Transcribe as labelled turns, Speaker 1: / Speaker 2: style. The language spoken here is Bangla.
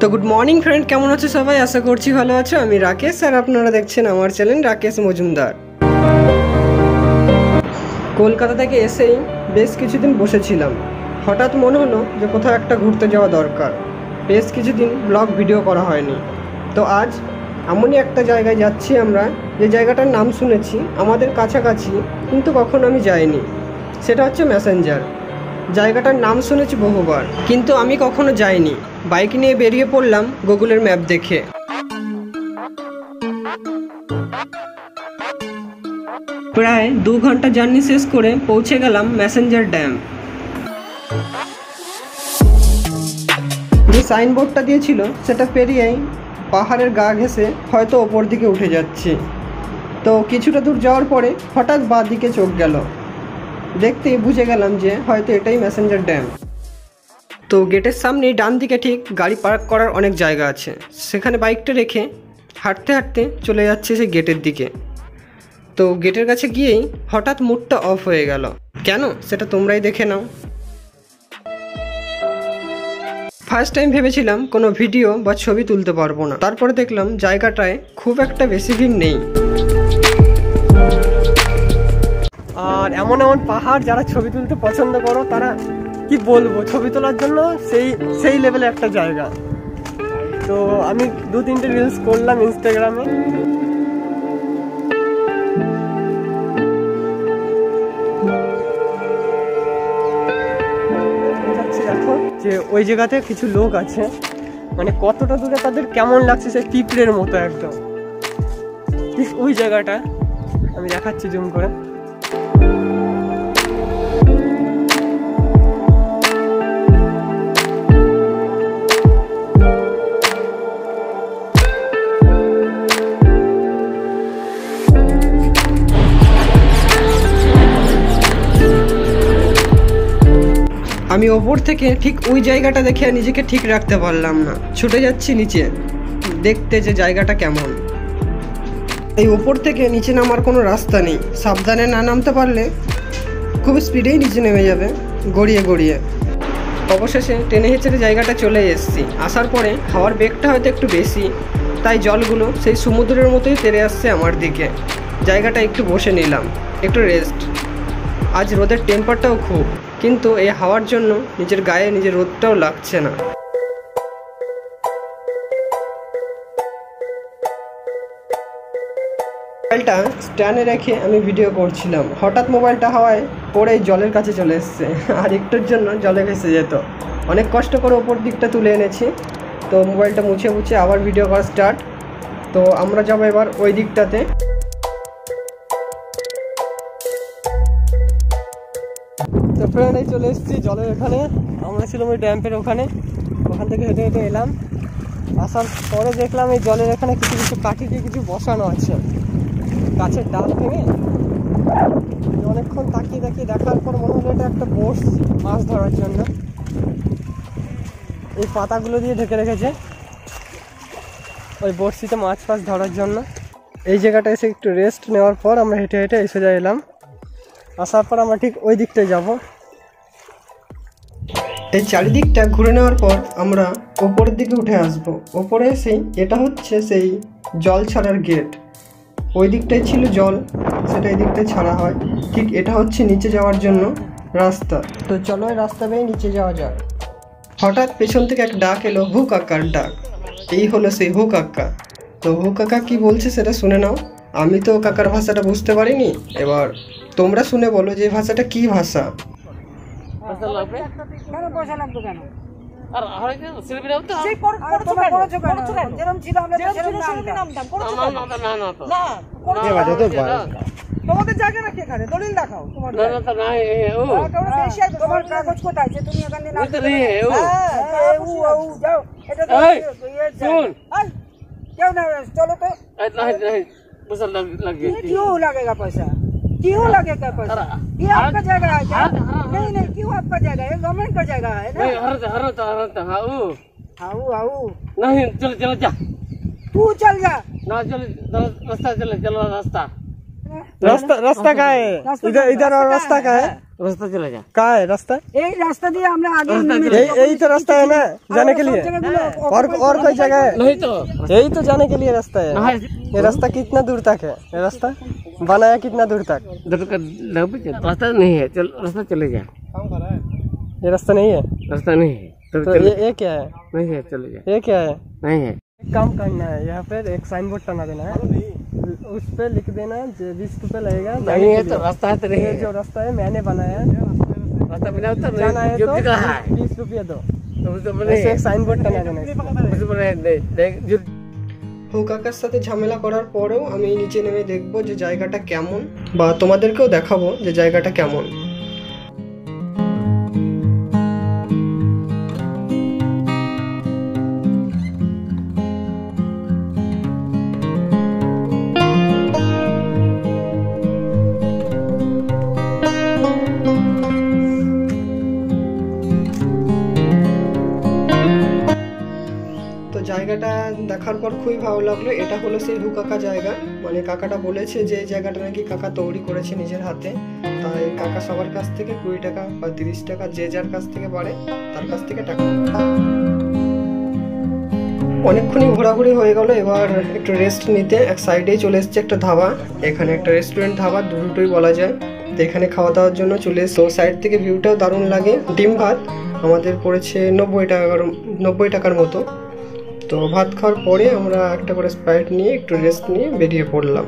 Speaker 1: तो गुड मर्निंग फ्रेंड, केमन आछो सबाई? आशा करछि भालो आछो। आमि राकेश और आपनारा देखछेन आमार चैनल राकेश मजुमदार। कलकाता थेके एसेई बेश किछुदिन बसेछिलाम, हठात् मने हलो जे कोथाओ एकटा घुरते जाओया दरकार। बेश किछुदिन ब्लग भिडियो करा हयनि, तो आज एमनই একটা জায়গায় যাচ্ছি আমরা, যে জায়গাটার নাম শুনেছি আমাদের কাছাকাছি, কিন্তু কখনো আমি যাইনি। সেটা হচ্ছে মেসেঞ্জার। জায়গাটার নাম শুনেছি বহুবার, কিন্তু আমি কখনো যাইনি। বাইক নিয়ে বেরিয়ে পড়লাম গুগলের ম্যাপ দেখে। প্রায় 2 ঘন্টা জার্নি শেষ করে পৌঁছে গেলাম মেসেঞ্জার ড্যাম। যে সাইনবোর্ডটা দিয়েছিল সেটা পেরিয়েই পাহাড়ের গা ঘেঁষে হয়তো ওপর দিকে উঠে যাচ্ছি। তো কিছুটা দূর যাওয়ার পরে হঠাৎ বাঁ দিকে চোখ গেল, দেখতেই বুঝে গেলাম যে হয়তো এটাই মেসেঞ্জার ড্যাম। তো গেটের সামনে ডান দিকে ঠিক গাড়ি পার্ক করার অনেক জায়গা আছে, সেখানে বাইকটা রেখে হাঁটতে হাঁটতে চলে যাচ্ছে সেই গেটের দিকে। তো গেটের কাছে গিয়েই হঠাৎ মুডটা অফ হয়ে গেল। কেন সেটা তোমরাই দেখে নাও। ফার্স্ট টাইম ভেবেছিলাম কোনো ভিডিও বা ছবি তুলতে পারবো না, তারপরে দেখলাম জায়গাটায় খুব একটা বেশি ভিড় নেই। আর এমন এমন পাহাড়, যারা ছবি তুলতে পছন্দ করো তারা কি বলবো, ছবি তোলার জন্য সেই লেভেলে একটা জায়গা। তো আমি 2-3টে রিলস করলাম ইনস্টাগ্রামে। দেখো যে ওই জায়গাতে কিছু লোক আছে, মানে কতটা দূরে তাদের কেমন লাগছে, সেই পিঁপড়ের মতো একদম। ঠিক ওই জায়গাটা আমি দেখাচ্ছি জুম করে। আমি ওপর থেকে ঠিক ওই জায়গাটা দেখে নিজেকে ঠিক রাখতে পারলাম না, ছুটে যাচ্ছি নিচে দেখতে যে জায়গাটা কেমন। এই ওপর থেকে নিচে নামার কোনো রাস্তা নেই, সাবধানে না নামতে পারলে খুব স্পিডেই নিচে নেমে যাবে গড়িয়ে গড়িয়ে। অবশেষে টেনে হেঁচড়ে জায়গাটা চলে এসেছি। আসার পরে হাওয়ার বেগটা হয়তো একটু বেশি, তাই জলগুলো সেই সমুদ্রের মতোই তেড়ে আসছে আমার দিকে। জায়গাটা একটু বসে নিলাম, একটু রেস্ট। আজ রোদের টেম্পারটাও খুব, কিন্তু এই হাওয়ার জন্য নিজের গায়ে নিজের রোদটাও লাগছে না। মোবাইলটা স্ট্যান্ডে রেখে আমি ভিডিও করছিলাম, হঠাৎ মোবাইলটা হাওয়ায় পড়ে জলের কাছে চলে এসছে, আর একটুর জন্য জলে ভেসে যেত। অনেক কষ্ট করে ওপর দিকটা তুলে এনেছি, তো মোবাইলটা মুছে মুছে আবার ভিডিও করা স্টার্ট। তো আমরা যাবো এবার ওই দিকটাতে। তো ফ্রেন্ড, এই চলে এসেছি জলের এখানে। আমরা ছিলাম ওই ড্যাম্পের ওখানে, ওখান থেকে হেঁটে হেঁটে এলাম। আসার পরে দেখলাম এই জলের এখানে কিছু কিছু কাঠি দিয়ে কিছু বসানো আছে, গাছের ডাল ভেঙে। অনেকক্ষণ তাকিয়ে তাকিয়ে দেখার পর মনে হলো এটা একটা বড়শি, মাছ ধরার জন্য। এই পাতাগুলো দিয়ে ঢেকে রেখেছে ওই বড়শিতে মাছ ফাছ ধরার জন্য। এই জায়গাটা এসে একটু রেস্ট নেওয়ার পর আমরা হেঁটে হেঁটে এই সোজা এলাম। আসার পর আমরা ঠিক ওই দিকটায় যাব। এই চারিদিকটা ঘুরে নেওয়ার পর আমরা ওপরের দিকে উঠে আসব। ওপরে এসেই এটা হচ্ছে সেই জল ছাড়ার গেট। ওই দিকটায় ছিল জল, সেটা এই দিকটায় ছাড়া হয়। ঠিক এটা হচ্ছে নিচে যাওয়ার জন্য রাস্তা। তো চলো এই রাস্তা বেয়ে নিচে যাওয়া যাক। হঠাৎ পেছন থেকে এক ডাক এলো, হু কাকার ডাক। এই হলো সেই হু কাকা। তো হু কাকা কি বলছে সেটা শুনে নাও। আমি তো কাকার ভাষাটা বুঝতে পারিনি, এবার তোমরা শুনে বলো যে ভাষাটা কি ভাষা।
Speaker 2: তোমাদের জায়গা নাকি এখানে? দলিল দেখাও তোমার। না না নাই ও তোমার বেশি আছে, তোমার কাগজ কোথায় যে তুমি এখানে না ও যাও। এটা তো শুন क्यों ना चलो तो नहीं नहीं पैसा लगे। क्यों लगेगा पैसा? क्यों लगेगा पैसा? ये आपका जगह है क्या? नहीं नहीं, क्यों आपका जगह है? गवर्नमेंट का जगह है ना। हरत हाउ हाउ नहीं, चल चल जा, तू चल जा ना, चल रास्ता, चल रास्ता।
Speaker 1: রাস্তা কায় ইধার ইধার और रास्ता का है
Speaker 3: रास्ता चला जा
Speaker 1: का है रास्ता
Speaker 2: এই রাস্তা দিয়ে আমরা আগে
Speaker 1: यही तो रास्ता है ना जाने के लिए और कोई जगह है
Speaker 3: नहीं तो
Speaker 1: यही तो जाने के लिए रास्ता है ये रास्ता कितना दूर तक है ये रास्ता बनाया कितना दूर तक
Speaker 3: रास्ता नहीं है चल रास्ता चले जा
Speaker 1: ये रास्ता नहीं है
Speaker 3: रास्ता नहीं है
Speaker 1: तो ये क्या है
Speaker 3: नहीं है चले जा
Speaker 1: ये क्या है
Speaker 3: नहीं है
Speaker 1: एक काम करना है यहाँ पे एक साइन बोर्ड टंगा देना है उस पे लिख देना 20 रुपए लगेगा
Speaker 3: नहीं है तो रास्ता है तो नहीं
Speaker 1: ये
Speaker 3: है
Speaker 1: जो रास्ता है मैंने बनाया
Speaker 3: रास्ता बिना तो
Speaker 1: जाना है तो
Speaker 3: लिखा है
Speaker 1: 20 रुपये दो
Speaker 3: तो
Speaker 1: ऐसे एक साइन बोर्ड टंगा देना
Speaker 3: नहीं
Speaker 1: হু কাকার সাথে ঝামেলা করার পরেও আমি নিচে নেমে দেখবো যে জায়গাটা কেমন বা তোমাদেরকেও দেখাবো যে জায়গাটা কেমন। তো জায়গাটা দেখার পর খুবই ভালো লাগলো। এটা হলো সেই হু কাকা জায়গা, মানে কাকাটা বলেছে যে এই জায়গাটা নাকি কাকা তৈরি করেছে নিজের হাতে। তাই কাকা সবার কাছ থেকে 20 টাকা বা 30 টাকা যে যার কাছ থেকে পারে তার কাছ থেকে টাকা। অনেকক্ষণই ঘোরাঘুরি হয়ে গেল, এবার একটু রেস্ট নিতে এক সাইডেই চলে এসেছে একটা ধাবা। এখানে একটা রেস্টুরেন্ট ধাবা দুটোই বলা যায়। তো এখানে খাওয়া দাওয়ার জন্য চলে এসে সাইড থেকে ভিউটাও দারুণ লাগে। ডিম ভাত আমাদের পড়েছে 90 টাকার মতো। তো ভাত খাওয়ার পরে আমরা একটা করে স্প্রাইট নিয়ে একটু রেস্ট নিয়ে বেরিয়ে পড়লাম।